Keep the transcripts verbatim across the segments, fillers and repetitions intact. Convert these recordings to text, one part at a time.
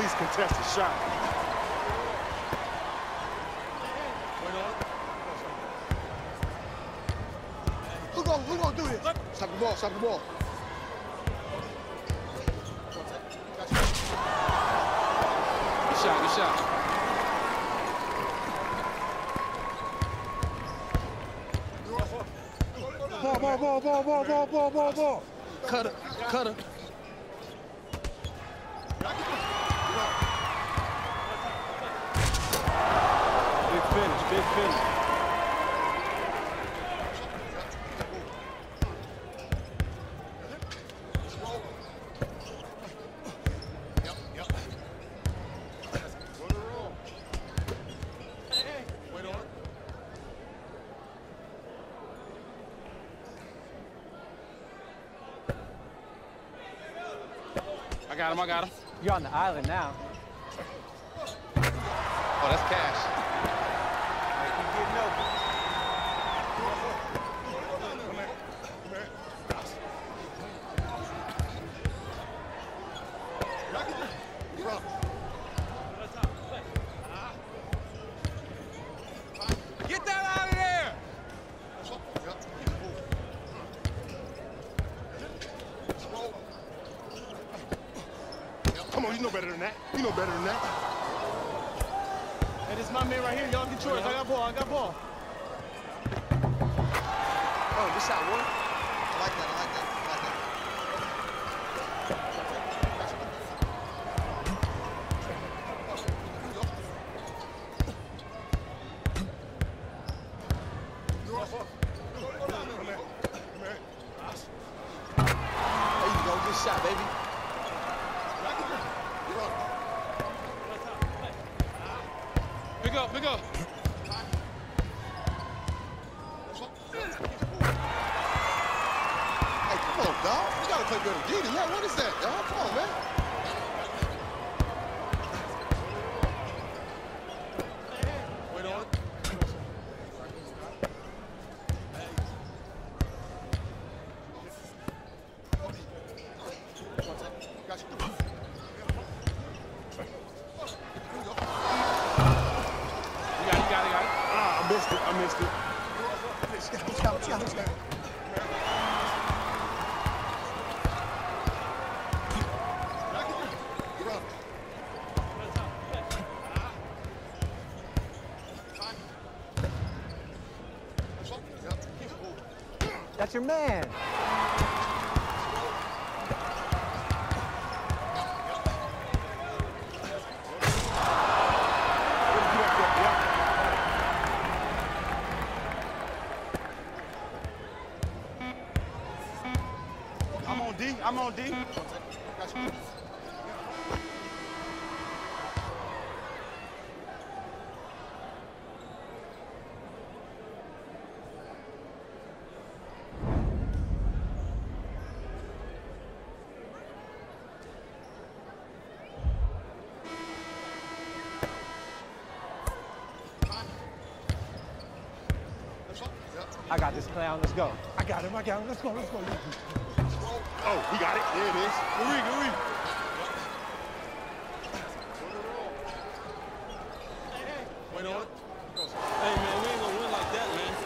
Please contest the shot. Who gonna, who gonna do this? Stop the ball, stop the ball. Good shot, good shot. Ball, ball, ball, ball, ball, ball, ball, ball, ball. Cutter, cutter. Big finish, big finish. I got him, I got him. You're on the island now. Oh, that's cash. Get that out of there! Come on, you know better than that. You know better than that. Hey, this is my man right here. Y'all get yours. I got ball. I got ball. Oh, good shot, boy. I like that, I like that, I like that. There you go, good shot, baby. Pick up, pick up. Hey, come on, dog. You gotta play better D. Yeah, what is that, dog? Come on, man. Wait on it. Got you. You got it, you got it, you got it. Ah, I missed it. I missed it. Let's go, let's go, let's go, let's go. That's your man. I'm on D. I'm on D. I got this clown. Let's go. I got him, I got him. Let's go, let's go. Oh, we got it. There it is. Louis, Louis. Wait on it. Hey, man, we ain't gonna win like that, man.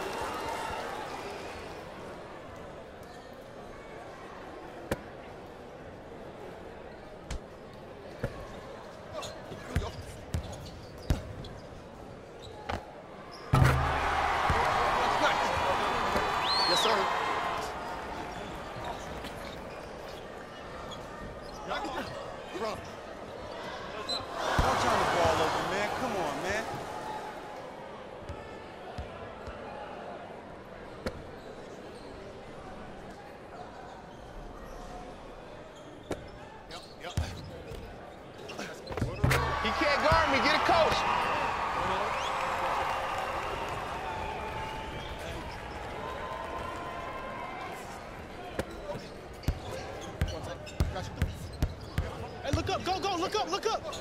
Yes, sir. Don't turn the ball over, man. Come on, man. He can't guard me. Get a coach. Hey, look up. Go, go. Look up. Look up.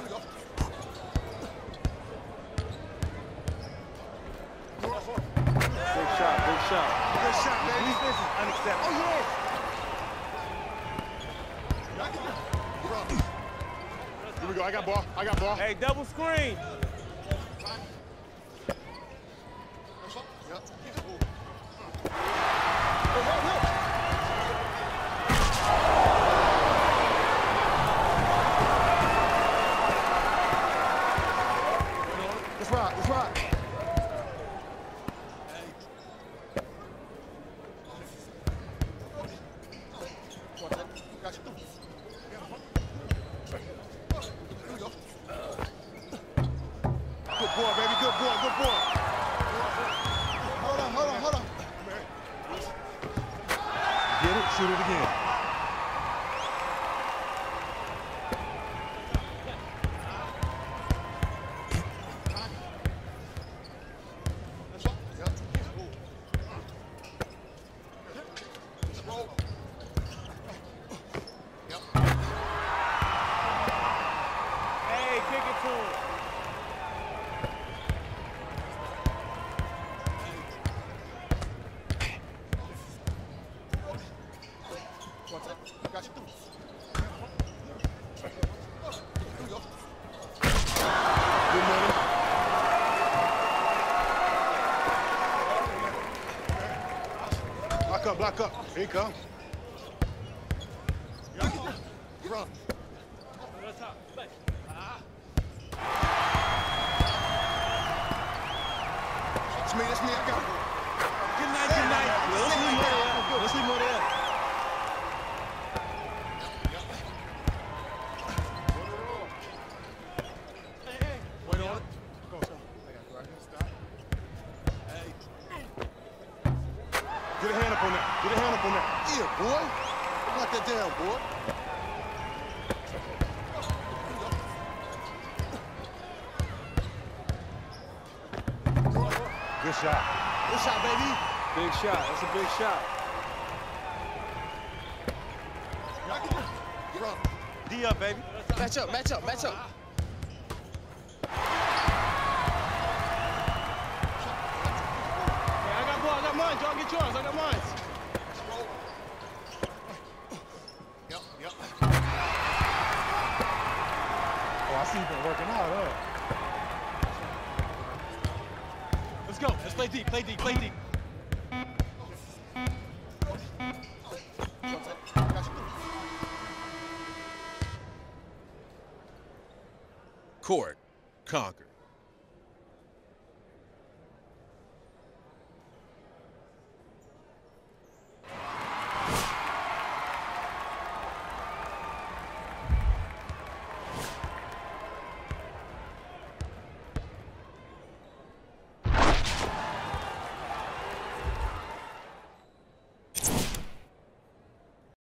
Big shot, big shot. Good shot, baby. This is unacceptable. Oh, yeah. You we go. I got ball. I got ball. Hey, double screen. Yep. Let's rock. Let's rock. Got you. Here we go. Good boy, baby. Good boy. Good boy. Hold on. Hold on. Hold on. Get it. Shoot it again. Yep. Let's roll. Yep. Hey, kick it to him. One time. Got you. Here we go. Good money. Block up, block up. Here he comes. Run. It's me. It's me. I got it. Good night, good night. Let's leave more there. Let's leave more there. Wait on it. Get a hand up on that. Get a hand up on that. Yeah, boy. Knock that down, boy. Good shot. Good shot, baby. Big shot. That's a big shot. Run. D up, baby. Match up, match up, match up. Hey, I got ball, I got mine. Y'all get yours. I got mine. Let's roll. Yep, yep. Oh, I see you been working out, huh? Let's go. Let's play deep, play deep, play deep. Got you. Court conquered.